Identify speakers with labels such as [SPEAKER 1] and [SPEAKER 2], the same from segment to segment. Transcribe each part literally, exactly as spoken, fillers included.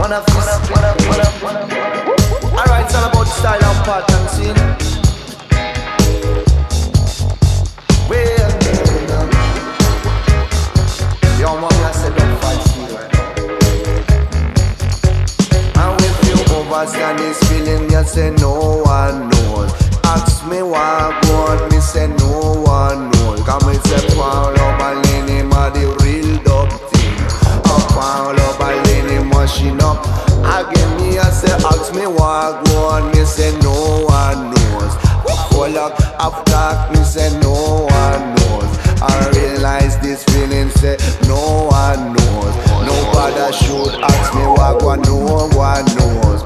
[SPEAKER 1] Man of this. Alright, it's all about style and pattern, see? Well, yo, mommy, I said don't fight me right now. And if you overstand this feeling, you say no one knows. Ask me what one, me say no one knows. Come and say Paulo Balini, ma the real dub thing. Oh, Paulo Balini, machine up. Again me, I say ask me what one, me say no one knows. Full up of talk, me say no one knows. I realize this feeling, say no one knows. Nobody should ask me what one, no one knows.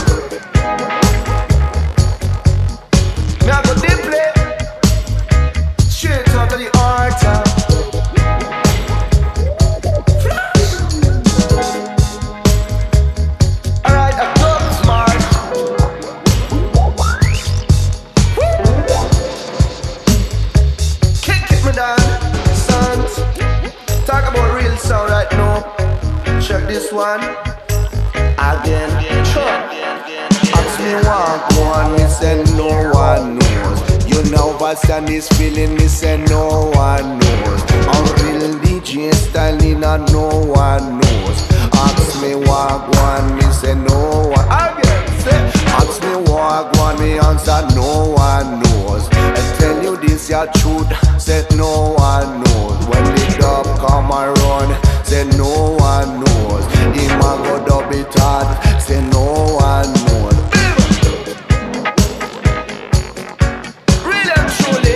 [SPEAKER 1] Me I go deeply, straight out of the heart. Alright, I go smart. Kick it me down, sons. Talk about real sound right now. Check this one again. Sure. Ask me what one, me say no one knows. You know what's on this feeling, me say no one knows. I'm real D J styling and no one knows. Ask me what one, me say no one. Again, say, ask me what one, me answer no one knows. I tell you this, your truth, say no one knows. When the dub come around, say no one knows. Him a go dub it hard, say no one knows. Really and truly,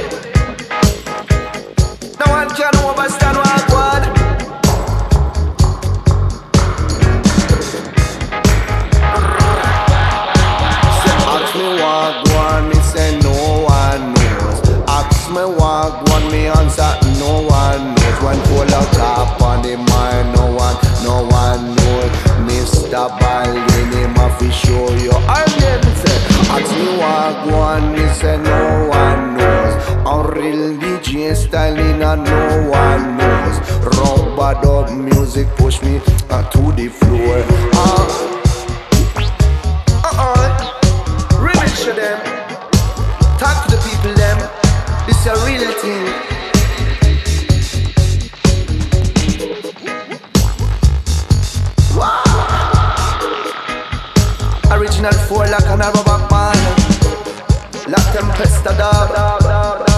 [SPEAKER 1] no one can overstand what God. Say ask me what one, me say no one knows. Ask me what one, me answer no one knows. When full of top on the mind, no one, no one knows. Mister Balini, ma fi show you. I never say, ask me what one, me say no one knows. On real D J styling and no one knows. Rubber dub music push me uh, to the floor. Uh, uh-uh, remix to them. Talk to the people them. This is a real thing. Original four lock and a rubber band. Lock them pesta dog.